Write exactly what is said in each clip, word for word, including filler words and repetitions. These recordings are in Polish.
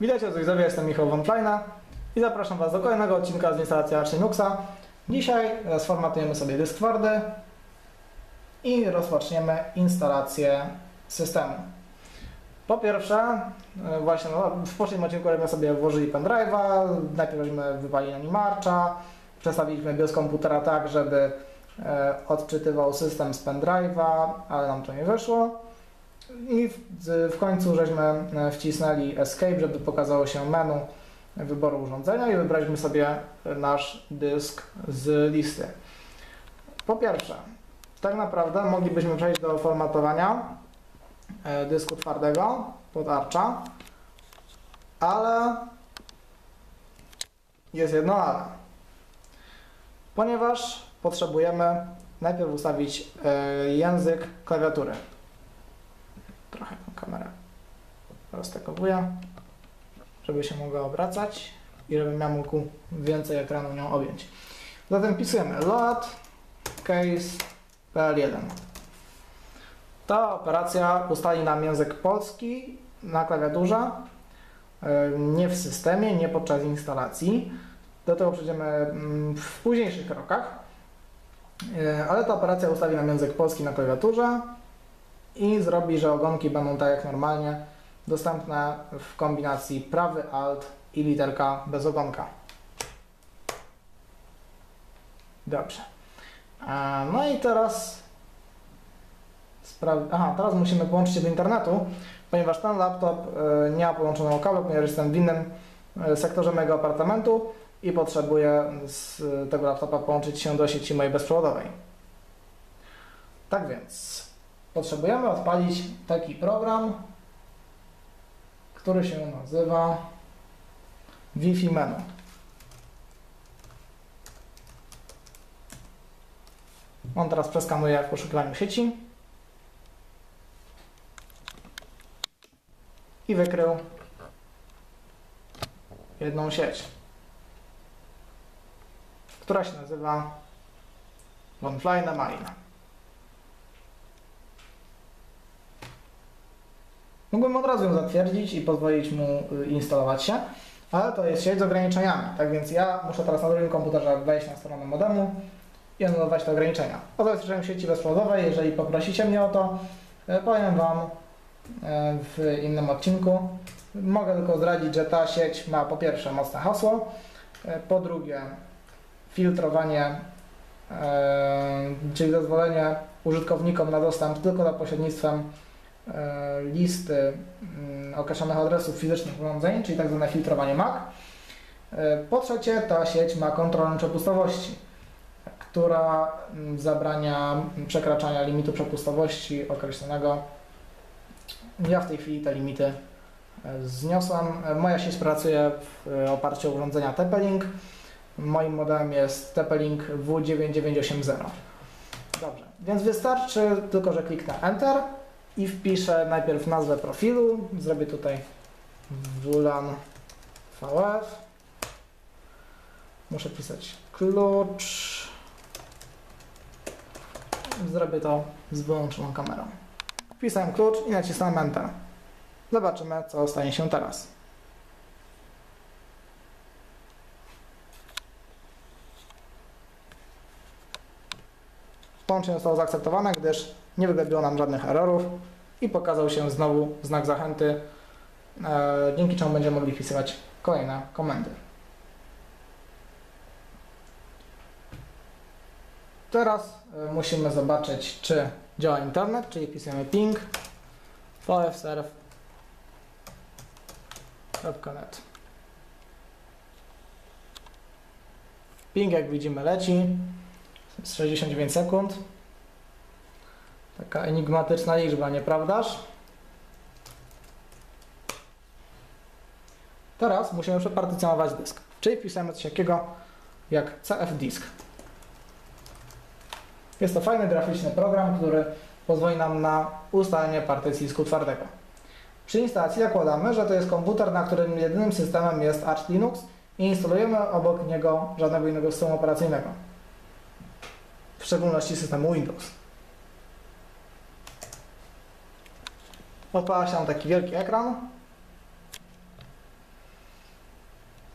Witajcie w Zwizowie, jestem Michał von Kleina i zapraszam Was do kolejnego odcinka z instalacji Arch Linuxa. Dzisiaj sformatujemy sobie dysk twardy i rozpoczniemy instalację systemu. Po pierwsze, właśnie no, w poprzednim odcinku robimy sobie włożyli pendrive'a, najpierw wypalili na nim Archa, przestawiliśmy BIOS komputera tak, żeby e, odczytywał system z pendrive'a, ale nam to nie wyszło. I w, w końcu żeśmy wcisnęli Escape, żeby pokazało się menu wyboru urządzenia i wybraliśmy sobie nasz dysk z listy. Po pierwsze, tak naprawdę moglibyśmy przejść do formatowania dysku twardego pod Archa, ale jest jedno ale. Ponieważ potrzebujemy najpierw ustawić język klawiatury. Trochę tę kamerę roztekowuję, żeby się mogła obracać i żebym ja mógł więcej ekranu nią objąć. Zatem wpisujemy load case P L jeden. Ta operacja ustali nam język polski na klawiaturze, nie w systemie, nie podczas instalacji. Do tego przejdziemy w późniejszych krokach, ale ta operacja ustali nam język polski na klawiaturze i zrobi, że ogonki będą tak jak normalnie dostępne w kombinacji prawy alt i literka bez ogonka. Dobrze. No i teraz Aha, teraz musimy połączyć się do internetu, ponieważ ten laptop nie ma połączonego kabla, ponieważ jestem w innym sektorze mojego apartamentu i potrzebuję z tego laptopa połączyć się do sieci mojej bezprzewodowej. Tak więc potrzebujemy odpalić taki program, który się nazywa Wi-Fi Menu. On teraz przeskanuje w poszukiwaniu sieci i wykrył jedną sieć, która się nazywa von Kleina Main. Mógłbym od razu ją zatwierdzić i pozwolić mu instalować się, ale to jest sieć z ograniczeniami, tak więc ja muszę teraz na drugim komputerze wejść na stronę modemu i anulować te ograniczenia. O zabezpieczeniu sieci bezprzewodowej, jeżeli poprosicie mnie o to, powiem Wam w innym odcinku. Mogę tylko zdradzić, że ta sieć ma po pierwsze mocne hasło, po drugie filtrowanie, czyli zezwolenie użytkownikom na dostęp tylko za pośrednictwem listy określonych adresów fizycznych urządzeń, czyli tak zwane filtrowanie M A C. Po trzecie, ta sieć ma kontrolę przepustowości, która zabrania przekraczania limitu przepustowości określonego. Ja w tej chwili te limity zniosłem. Moja sieć pracuje w oparciu o urządzenia T P-Link. Moim modelem jest T P-Link W dziewięć dziewięć osiem zero. Dobrze, więc wystarczy tylko, że kliknę Enter i wpiszę najpierw nazwę profilu. Zrobię tutaj W L A N V F. Muszę wpisać klucz. Zrobię to z wyłączoną kamerą. Wpisałem klucz i nacisnąłem Enter. Zobaczymy, co stanie się teraz. Połączenie zostało zaakceptowane, gdyż nie wygabiło nam żadnych errorów i pokazał się znowu znak zachęty, e, dzięki czemu będziemy mogli wpisywać kolejne komendy. Teraz e, musimy zobaczyć, czy działa internet, czyli wpisujemy ping pfserv kropka net. Ping, jak widzimy, leci z sześćdziesiąt dziewięć sekund. Taka enigmatyczna liczba, nieprawdaż? Teraz musimy przepartycjonować dysk, czyli wpisujemy coś takiego jak C F disk. Jest to fajny graficzny program, który pozwoli nam na ustalenie partycji dysku twardego. Przy instalacji zakładamy, że to jest komputer, na którym jedynym systemem jest Arch Linux i instalujemy obok niego żadnego innego systemu operacyjnego, w szczególności systemu Windows. Odpala się nam taki wielki ekran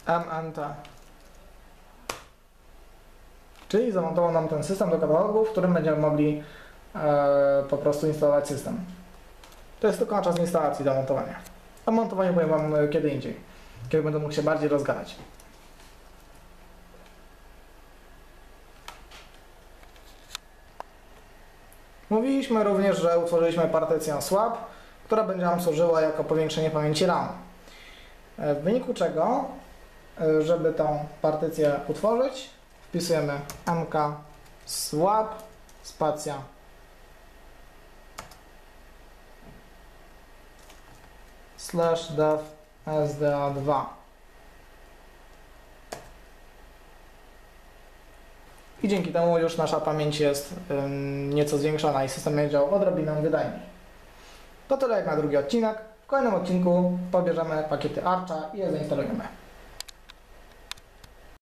M N T. Czyli zamontował nam ten system do katalogu, w którym będziemy mogli e, po prostu instalować system. To jest tylko na czas instalacji zamontowania. O montowaniu powiem Wam kiedy indziej, kiedy będę mógł się bardziej rozgadać. Mówiliśmy również, że utworzyliśmy partycję swap, która będzie nam służyła jako powiększenie pamięci RAM. W wyniku czego, żeby tą partycję utworzyć, wpisujemy mk swap spacja slash dev S D A dwa. I dzięki temu już nasza pamięć jest ym, nieco zwiększona i system będzie działał odrobinę wydajniej. To tyle jak na drugi odcinek. W kolejnym odcinku pobierzemy pakiety Archa i je zainstalujemy.